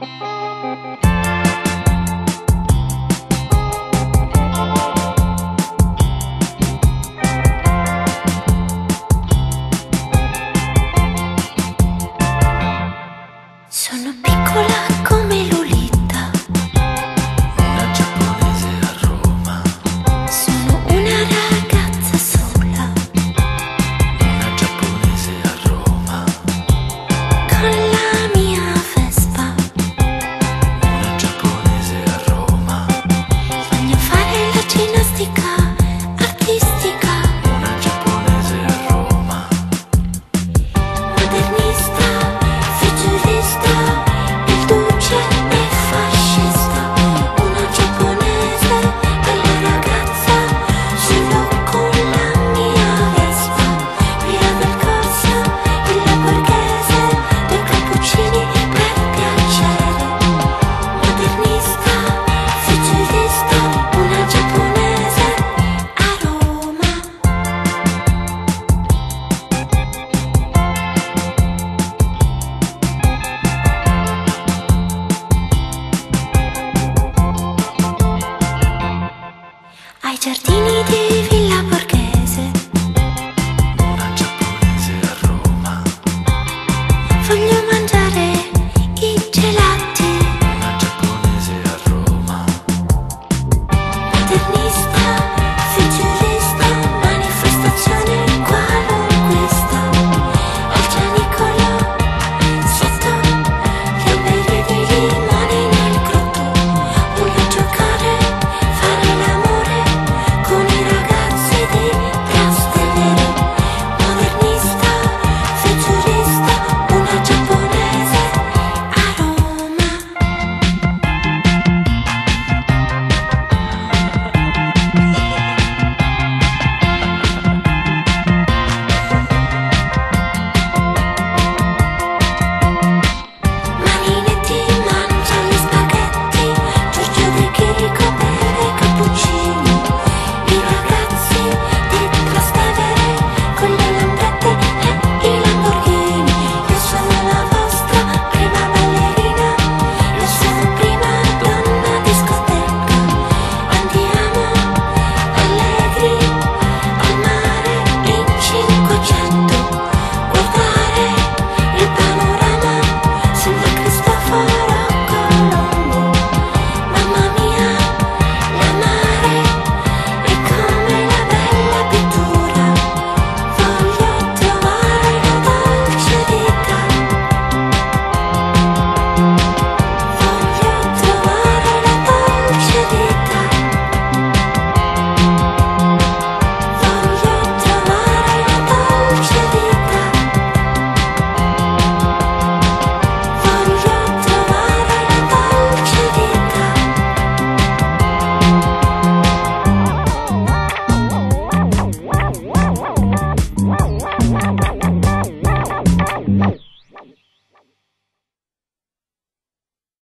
Sono piccola come Lolita, una giapponese a Roma, sono una ragazza sola, una giapponese a Roma, con la mia Vespa, una giapponese a Roma, voglio fare la ginnastica artistica, una giapponese a Roma, modernista, futurista, il duce e fascista, una giapponese, bella ragazza, solo con la mia Vespa, via del corso, il borghese, due cappuccini per piacere, modernista, futurista, una giapponese a Roma. Ai giardini di Villa Borghese una giapponese a Roma, voglio mangiare